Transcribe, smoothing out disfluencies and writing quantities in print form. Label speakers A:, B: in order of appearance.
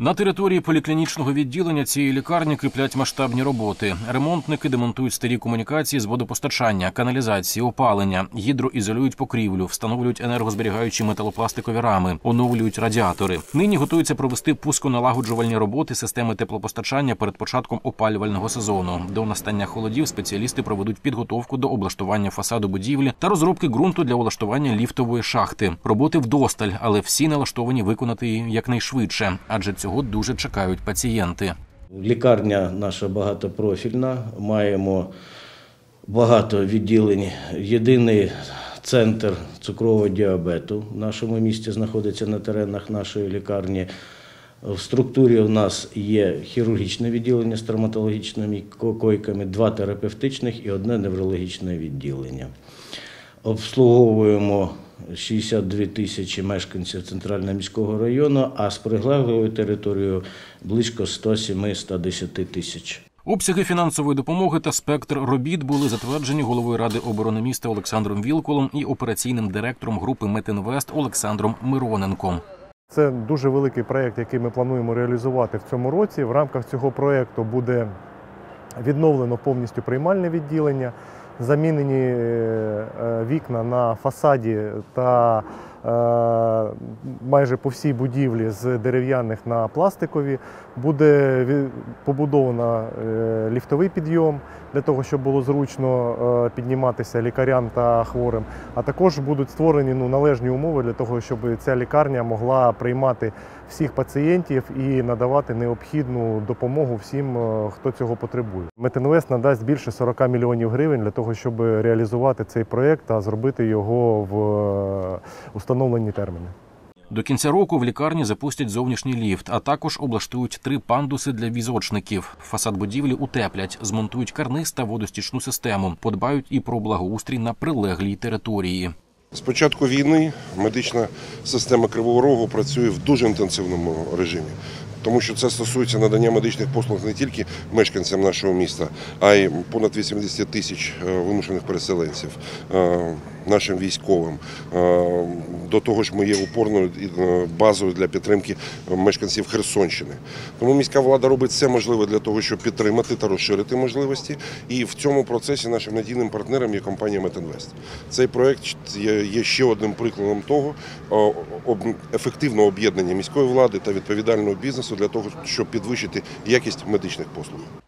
A: На території поліклінічного відділення цієї лікарні киплять масштабні роботи. Ремонтники демонтують старі комунікації з водопостачання, каналізації, опалення, гідроізолюють покрівлю, встановлюють енергозберігаючі металопластикові рами, оновлюють радіатори. Нині готуються провести пусконалагоджувальні роботи системи теплопостачання перед початком опалювального сезону. До настання холодів спеціалісти проведуть підготовку до облаштування фасаду будівлі та розробки ґрунту для влаштування ліфтової шахти. Роботи вдосталь, але всі налаштовані виконати її якнайшвидше, адже цього дуже чекають пацієнти.
B: Лікарня наша багатопрофільна, маємо багато відділень. Єдиний центр цукрового діабету в нашому місті знаходиться на теренах нашої лікарні. В структурі у нас є хірургічне відділення з травматологічними койками, 2 терапевтичних і 1 неврологічне відділення. Обслуговуємо 62 тисячі мешканців Центрального міського району, а з прилеглою територією близько 107-110 тисяч.
A: Обсяги фінансової допомоги та спектр робіт були затверджені головою Ради оборони міста Олександром Вілкулом і операційним директором групи «Метінвест» Олександром Мироненком.
C: Це дуже великий проєкт, який ми плануємо реалізувати в цьому році. В рамках цього проєкту буде відновлено повністю приймальне відділення, замінені вікна на фасаді та майже по всій будівлі з дерев'яних на пластикові. Буде побудовано ліфтовий підйом для того, щоб було зручно підніматися лікарям та хворим. А також будуть створені належні умови для того, щоб ця лікарня могла приймати всіх пацієнтів і надавати необхідну допомогу всім, хто цього потребує. Метінвест надасть більше 40 мільйонів гривень для того, щоб реалізувати цей проєкт та зробити його в установлені терміни.
A: До кінця року в лікарні запустять зовнішній ліфт, а також облаштують 3 пандуси для візочників. Фасад будівлі утеплять, змонтують карниз та водостічну систему, подбають і про благоустрій на прилеглій території.
D: З початку війни медична система Кривого Рогу працює в дуже інтенсивному режимі, тому що це стосується надання медичних послуг не тільки мешканцям нашого міста, а й понад 80 тисяч вимушених переселенців, нашим військовим. До того ж, ми є опорною базою для підтримки мешканців Херсонщини. Тому міська влада робить все можливе для того, щоб підтримати та розширити можливості. І в цьому процесі нашим надійним партнером є компанія «Метінвест». Цей проєкт є ще одним прикладом того ефективного об'єднання міської влади та відповідального бізнесу для того, щоб підвищити якість медичних послуг.